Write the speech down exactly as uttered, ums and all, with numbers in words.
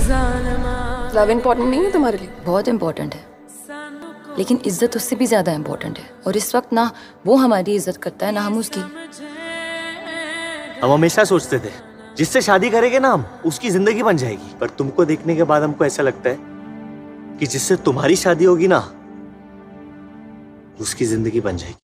Love important नहीं है तुम्हारे लिए? बहुत इम्पोर्टेंट है, लेकिन इज्जत उससे भी ज्यादा इम्पोर्टेंट है। और इस वक्त ना वो हमारी इज्जत करता है ना हम उसकी। हम हमेशा सोचते थे जिससे शादी करेंगे ना हम उसकी जिंदगी बन जाएगी, पर तुमको देखने के बाद हमको ऐसा लगता है कि जिससे तुम्हारी शादी होगी ना उसकी जिंदगी बन जाएगी।